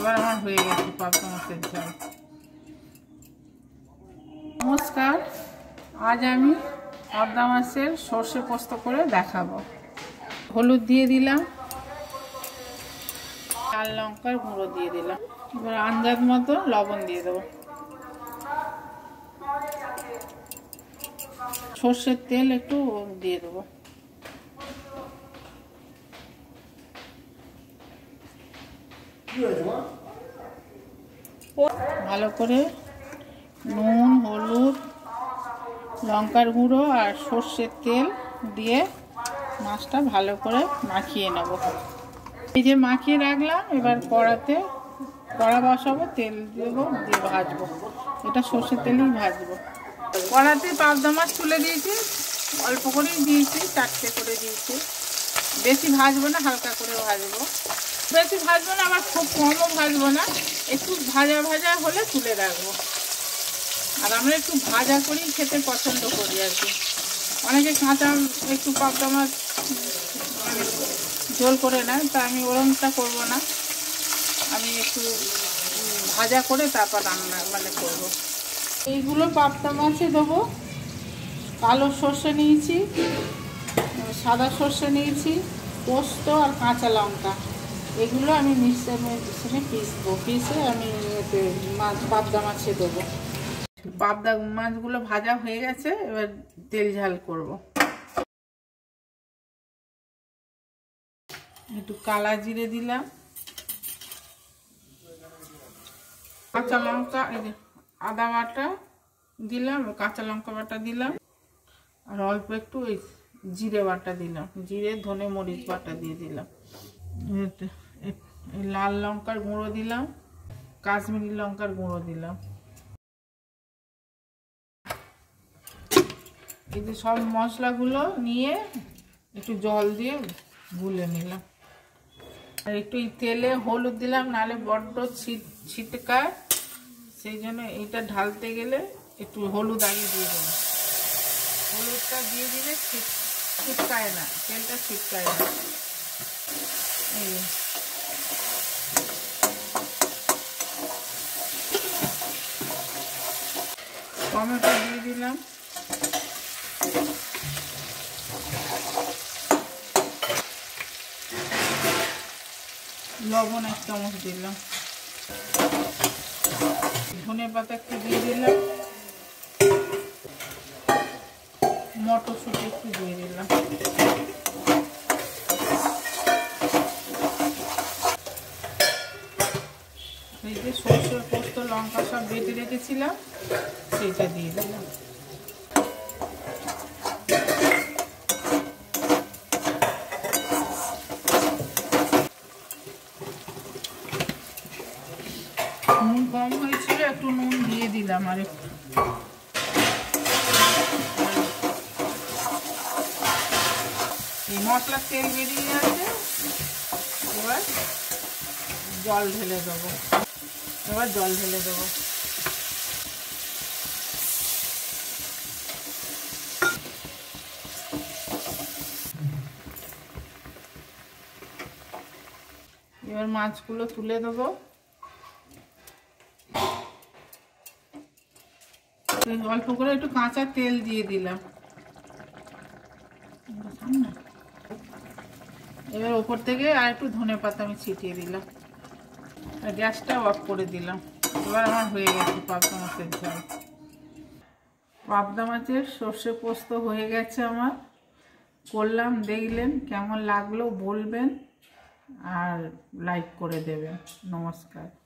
এবার আমার হয়ে গেছে পাবদা মাছের ঝাল। নমস্কার, আজ আমি পাবদা মাছের সর্ষে পোস্ত করে দেখাবো। হলুদ দিয়ে দিলাম, লাল লঙ্কার গুঁড়ো দিয়ে দিলাম, এবার আন্দাজ মতো লবণ দিয়ে দেবো, সর্ষের তেল একটু দিয়ে দেবো, ভালো করে নুন, হলুদ, লঙ্কার গুঁড়ো আর সর্ষের তেল দিয়ে মাছটা ভালো করে মাখিয়ে নেব। এই যে মাখিয়ে রাখলাম, এবার কড়া বসাবো, তেল দেবো, দিয়ে ভাজবো। এটা সর্ষের তেলেই ভাজবো। কড়াতে পাবদা মাছ তুলে দিয়েছি, অল্প করেই দিয়েছি, 4টে করে দিয়েছি। বেশি ভাজবো না, হালকা করে ভাজবো। বেশি ভাজবো না, আবার খুব কমও ভাজবো না, একটু ভাজা ভাজা হলে তুলে রাখবো। আর আমরা একটু ভাজা করেই খেতে পছন্দ করি আর কি। অনেকে কাঁচা একটু পাবদা মাছ ঝোল করে নেয়, তা আমি ওরমটা করবো না, আমি একটু ভাজা করে তারপর রান্না করবো। এইগুলো পাবদা মাছে দেবো। কালো সর্ষে নিয়েছি, সাদা সর্ষে নিয়েছি, পোস্ত আর কাঁচা লঙ্কা, এগুলো আমি মিক্সিতে পিসবো। পিসে আমি পাবদা মাছে দেবো। পাবদা মাছগুলো ভাজা হয়ে গেছে, এবার তেল ঝাল করব। একটু কালা জিরে দিলাম, কাঁচা লঙ্কা, আদা বাটা দিলাম, কাঁচা লঙ্কা বাটা দিলাম, আর অল্প একটু ওই জিরে বাটা দিলাম, জিরে ধনে মরিচ বাটা দিয়ে দিলাম, লাল লঙ্কার গুঁড়ো দিলাম, কাশ্মীরি লঙ্কার গুঁড়ো দিলাম। এই যে সব মশলাগুলো নিয়ে একটু জল দিয়ে গুলে নিলাম। আর একটু তেলে হলুদ দিলাম, নাহলে বড্ড ছিটকায়, সেই জন্য এইটা ঢালতে গেলে একটু হলুদ আগে দিয়ে দেবো। হলুদটা দিয়ে দিলে ছিটকায় না, তেলটা ছিটকায় না। এই টমেটো দিয়ে দিলাম, লবণ 1 চামচ দিলাম, ধনে পাতা একটু দিয়ে দিলাম, মটরশুঁটি একটু দিয়ে দিলাম। এই যে সর্ষে পোস্ত লঙ্কা সব বেটে রেখেছিলাম, সেইটা দিয়ে দিলাম। নুন কম হয়েছিল, একটু নুন দিয়ে দিলাম। আর একটু এই মশলার তেল বেরিয়ে গেছে, এবার জল ঢেলে দেবো। এবার মাছগুলো তুলে দেবো। অল্প করে একটু কাঁচা তেল দিয়ে দিলাম। এবার ওপর থেকে আর একটু ধনে পাতা আমি ছিটিয়ে দিলাম, আর গ্যাসটা অফ করে দিলাম। এবার আমার হয়ে গেছে পাবদা মাছের ঝাল। পাবদা মাছের সর্ষে পোস্ত হয়ে গেছে আমার। করলাম, দেখলেন, কেমন লাগলো বলবেন আর লাইক করে দেবেন। নমস্কার।